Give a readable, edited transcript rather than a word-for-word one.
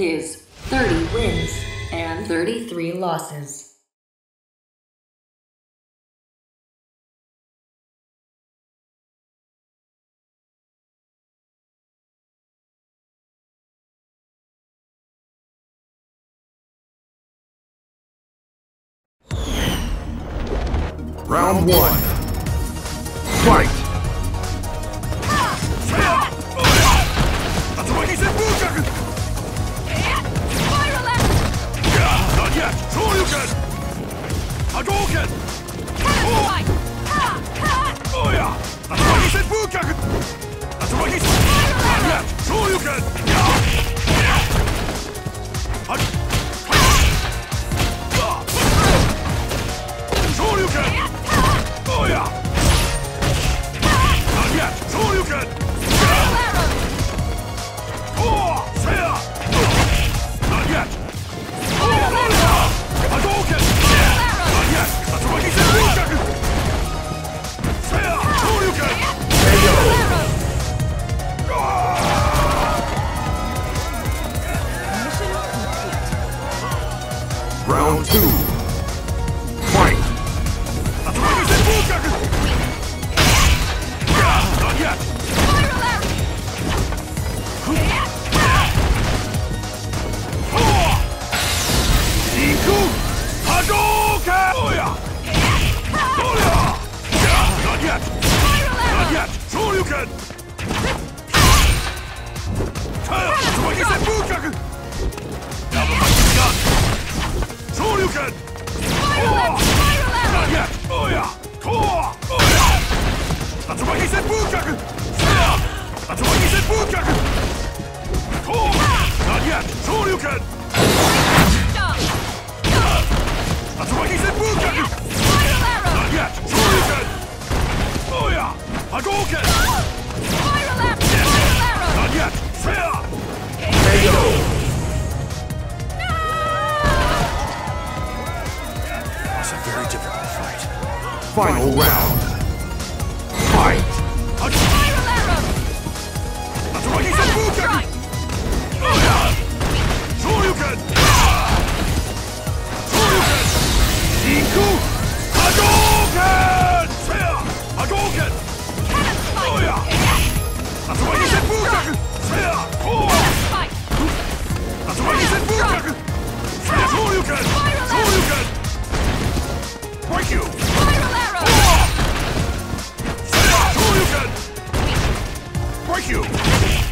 is 30 wins and 33 losses. Round 1. Fight! Not yet! Shoryuken! Hadouken! Oh yeah! Tatsumaki Senpukyaku! Tatsumaki Senpukyaku! Not yet! Shoryuken! Shoryuken! Oh yeah! Not yet! Shoryuken! Oh! Seiya! Not yet! Hadouken! Not yet! Tatsumaki Senpukyaku! Seiya! Shoryuken! Round 2. Fight! Tatsumaki Senpukyaku! Not yet! Iku! Hadouken! Oh yeah! Oh yeah! Not yet! Not yet! Shoryuken! Tatsumaki Senpukyaku! Never mind begun! Shoryuken! Not yet! Oh yeah! Oh yeah! Tatsumaki Senpukyaku! Tatsumaki Senpukyaku! Not yet! Shoryuken! Tatsumaki Senpukyaku! Not yet! Shoryuken! Oh yeah! Hadouken! Not yet! Seiya! It's a very difficult fight. Final round. Fight! Tatsumaki Senpukyaku! Oh yeah! Shoryuken! Shoryuken! Iku! Hadouken! Seiya! Hadouken! Oh yeah! Tatsumaki Senpukyaku! Seiya! Tatsumaki Senpukyaku! Seiya! Shoryuken! Shoryuken! Break you! Seiya! Shoryuken! Break you!